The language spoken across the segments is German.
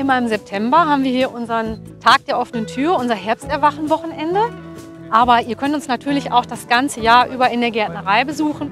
Immer im September haben wir hier unseren Tag der offenen Tür, unser Herbsterwachen-Wochenende. Aber ihr könnt uns natürlich auch das ganze Jahr über in der Gärtnerei besuchen.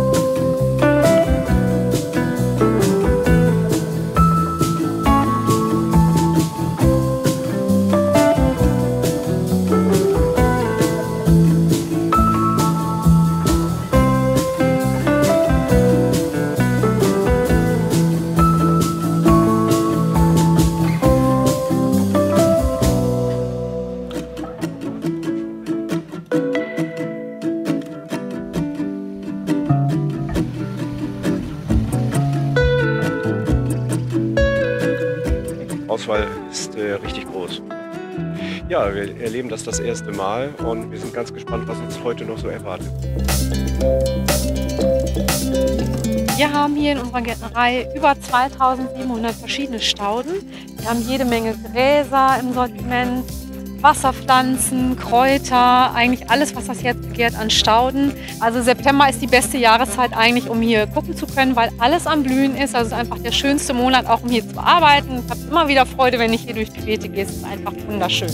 Die Auswahl ist richtig groß. Ja, wir erleben das erste Mal und wir sind ganz gespannt, was uns heute noch so erwartet. Wir haben hier in unserer Gärtnerei über 2700 verschiedene Stauden. Wir haben jede Menge Gräser im Sortiment, Wasserpflanzen, Kräuter, eigentlich alles, was das Herz begehrt an Stauden. Also September ist die beste Jahreszeit eigentlich, um hier gucken zu können, weil alles am Blühen ist. Also es ist einfach der schönste Monat, auch um hier zu arbeiten. Ich habe immer wieder Freude, wenn ich hier durch die Beete gehe. Es ist einfach wunderschön.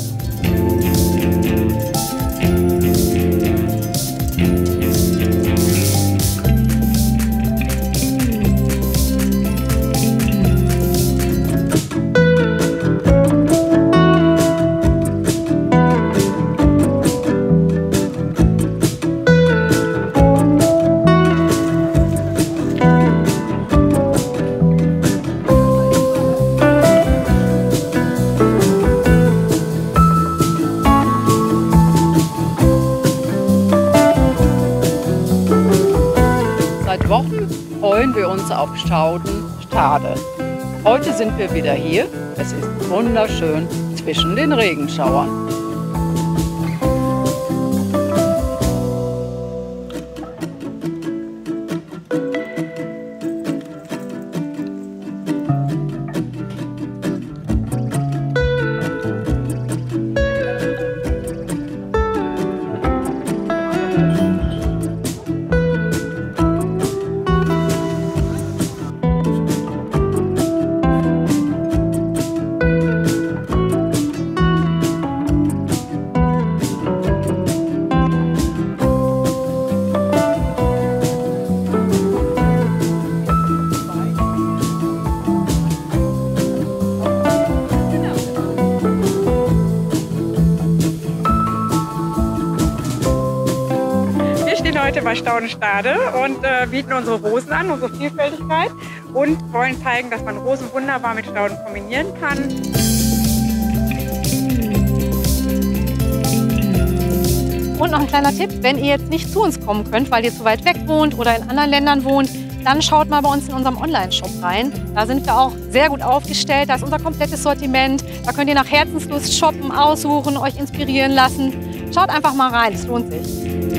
Seit Wochen freuen wir uns auf Staudenstade. Heute sind wir wieder hier. Es ist wunderschön zwischen den Regenschauern. Heute bei Staudenstade und bieten unsere Rosen an, unsere Vielfältigkeit und wollen zeigen, dass man Rosen wunderbar mit Stauden kombinieren kann. Und noch ein kleiner Tipp, wenn ihr jetzt nicht zu uns kommen könnt, weil ihr zu weit weg wohnt oder in anderen Ländern wohnt, dann schaut mal bei uns in unserem Online-Shop rein. Da sind wir auch sehr gut aufgestellt, da ist unser komplettes Sortiment. Da könnt ihr nach Herzenslust shoppen, aussuchen, euch inspirieren lassen. Schaut einfach mal rein, es lohnt sich.